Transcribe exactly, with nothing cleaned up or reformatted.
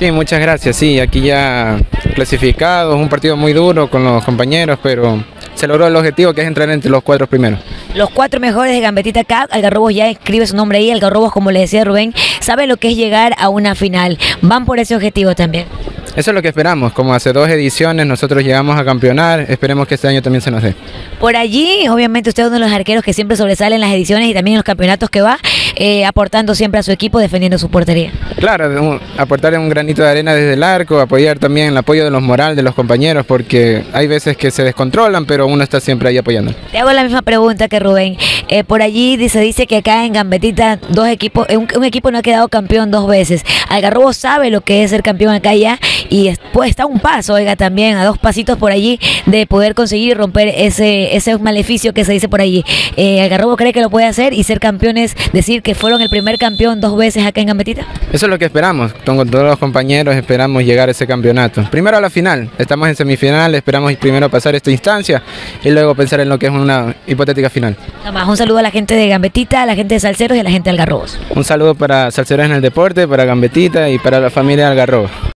Sí, muchas gracias. Sí, aquí ya clasificados, un partido muy duro con los compañeros, pero se logró el objetivo, que es entrar entre los cuatro primeros. Los cuatro mejores de Gambetita Cup, Algarrobos ya escribe su nombre ahí, Algarrobos, como le decía Rubén, sabe lo que es llegar a una final. Van por ese objetivo también. Eso es lo que esperamos, como hace dos ediciones nosotros llegamos a campeonar, esperemos que este año también se nos dé. Por allí, obviamente usted es uno de los arqueros que siempre sobresale en las ediciones y también en los campeonatos que va, eh, aportando siempre a su equipo, defendiendo su portería. Claro, un, aportar un granito de arena desde el arco, apoyar también el apoyo de los morales de los compañeros, porque hay veces que se descontrolan, pero uno está siempre ahí apoyando. Te hago la misma pregunta que Rubén. Eh, por allí se dice que acá en Gambetita dos equipos, un, un equipo no ha quedado campeón dos veces. Algarrobo sabe lo que es ser campeón acá ya y pues está un paso, oiga, también a dos pasitos por allí de poder conseguir romper ese, ese maleficio que se dice por allí. Eh, Algarrobo cree que lo puede hacer y ser campeones, decir que fueron el primer campeón dos veces acá en Gambetita. Eso es lo que esperamos, con todos los compañeros esperamos llegar a ese campeonato. Primero a la final, estamos en semifinal, esperamos primero pasar esta instancia y luego pensar en lo que es una hipotética final. Nada más, un saludo a la gente de Gambetita, a la gente de Salceros y a la gente de Algarrobos. Un saludo para Salceros en el deporte, para Gambetita y para la familia de Algarrobos.